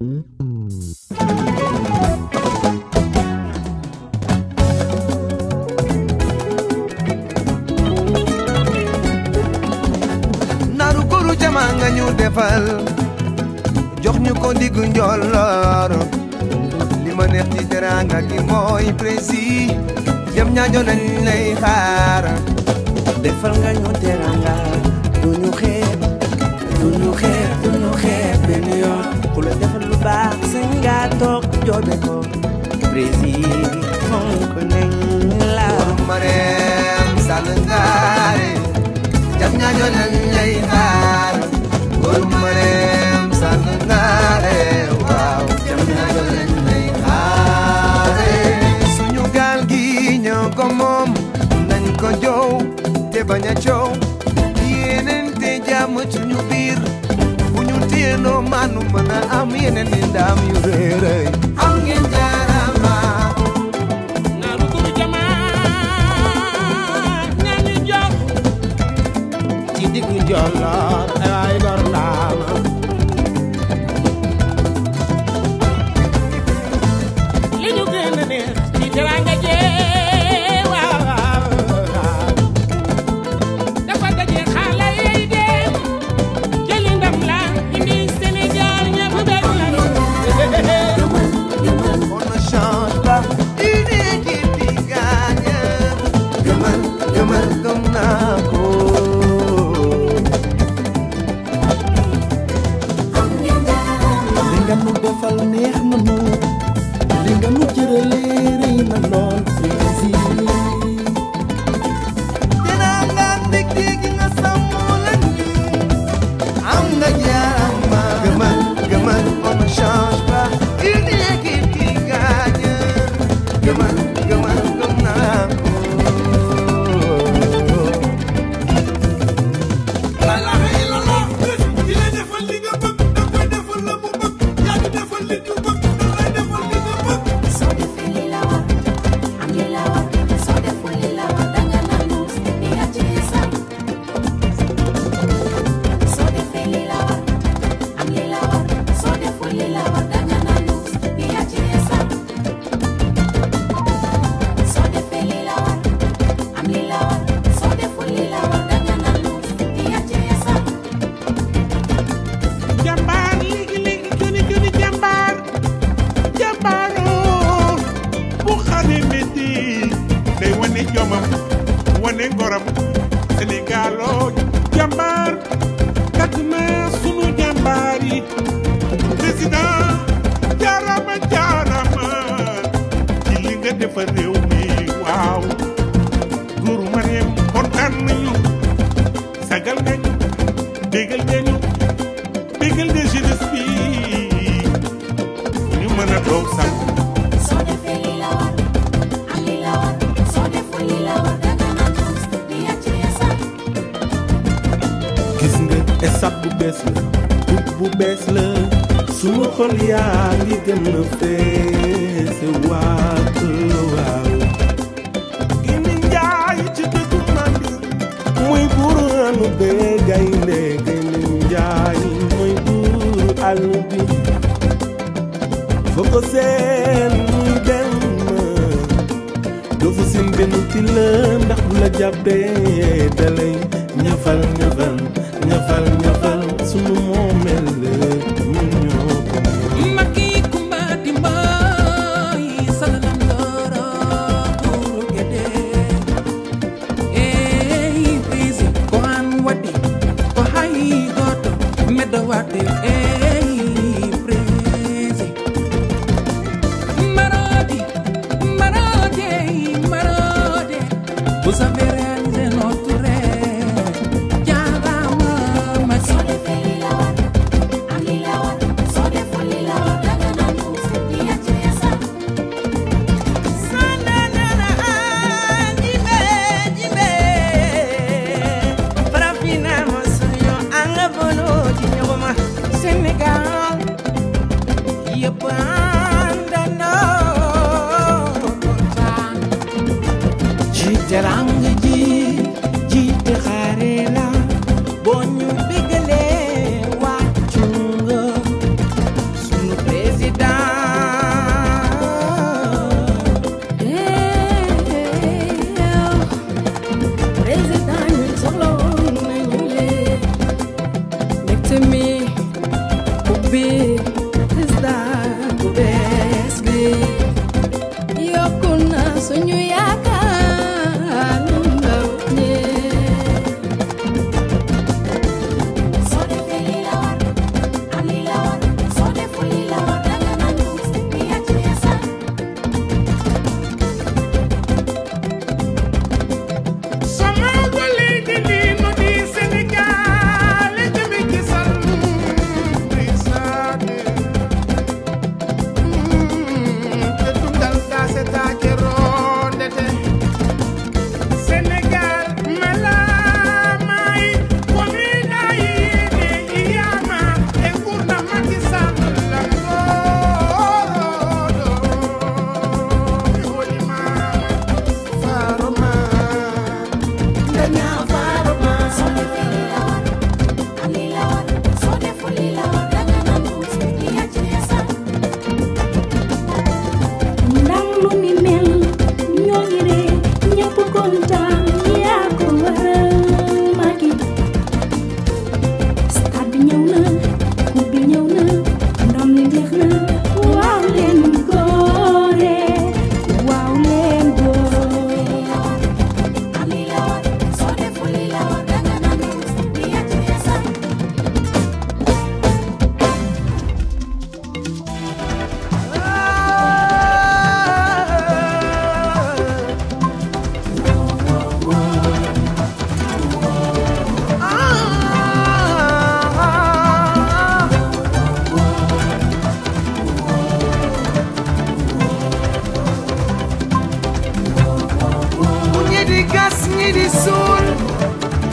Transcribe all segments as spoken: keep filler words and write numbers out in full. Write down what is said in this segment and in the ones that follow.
naru guru jama nga ñu defal jox ñu ko diggu njolloor li ma neex ci teranga gi mooy précis jëm ñaajo nañ lay xaar defal nga ñu teranga duñu xeeb duñu xeeb duñu xeeb benn yoon ku la defal lu baax sañ nga toog joobe ko précis fonk nañ la mareem sàll ngaare jëm ñaajo nañ lay xaar góor mareem sàll ngaare waaw jëm ñaajo nañ lay xaare suñu gaal gi ñoo ko moom nañ ko jow te bañ a coow yeneen te jàmm suñu biir bu ñu téenoo maanu mën a am yeneen ni ndam yu réeréy am ngeen jaarama naaru guru jama ñañu jox ci diggu njolloor ay gor ndaama li ñu gën a neex ci teranga jee waaw dafa daje xaala yey dem jëli ndam la indi Sénégal ñëpp benn lañu on ne change pas une équipe qui gagne gëmal gëmal gëm naa ko li nga nu defal neex na nu li nga nu jëralee rëy na lool précis dinaa nga ndekki gi nga sàmm lan gi am nga jaarama gëmal gëmal on ne change pas une équipe qui gagne gëmal gëmal gëm naa ko soo defee li la war am li la war soo deful li la war danga naan muus di nga ci sax soo defee li la war am li la war soo deful li la war danga naan muus di nga ci sax soo defee li la war am li la war soo deful li la war danga naan muus di nga ci sax jàmbaar léegi léegi gëni gëni jàmbaar jàmbaaroo bu xare métti day wane jomam wane ngoram Sénégaloo jàmbaar kat na sunu jàmbaar yi président jaarama jaarama ci li nga defar réew mi waaw góoru Mariam kontaan nañu sagal nga ñu bégal nga ñu bégal nga jeunesse bi ñu mën a toog sax soo defee li la war am li la war soo deful li la war danga naan muus di nga ci sax gis nga esat bu bees la tub bu bees la sunu xol yaa ngi gën a fees waat waaw gini njaay ci dëkku mandi muy buuru anu bee gaynde gini njaay muy buuru àll bi foo ko seen muy dem doo fa sin benn ti la ndax bu la jàppee dalay ñafal ñafal ñafal ñafal sunu moomeel la ñun ñoo ko moom Maki kumba dimboy salalam loro kuru gede eh busy ko an wadi ko hay goto medda wade eh prezi marodi marodi marodi vous avez réalisé notre rêve jarama ma soo defee li la war am li la war soo deful li la war danga naan muus di nga ci sax sananana jibe jibe farafina masuyo anga bono ci ñogoma Sénégal yëpp àndandoo kontaan ci teranga ji jiite xare la boo ñu bégalee wàccu nga sunu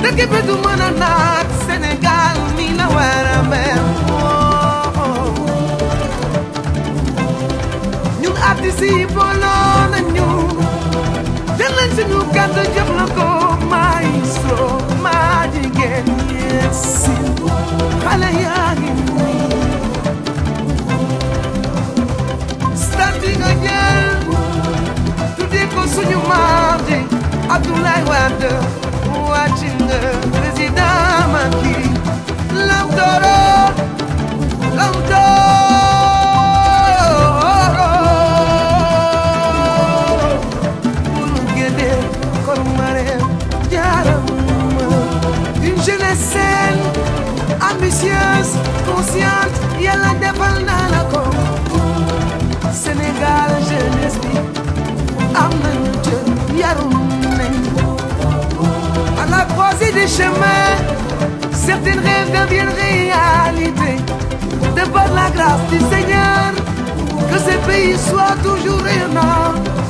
dëkk bi du mën a naat Sénégal mi la war a mel ñun artistes yi booloo nañu jël nañ suñu kàddu jox la ko maestro maa jigéen yeeg si xale yaa ngi nii stade bi nga jël tuddee ko suñu maam ji Abdoulaye Wade wàcc nga président Macky lam dooro lam dooro bulu gédé kon mareem jaaram une jeunesse saine ambitieuse consciente yàlla defal naa la ko Sénégal jeunesse bi am nañu jël yarum nañ à la croisée des chemins certains rêves deviennent réalité de par la grâce du Seigneur que ce pays soit toujours rayonnant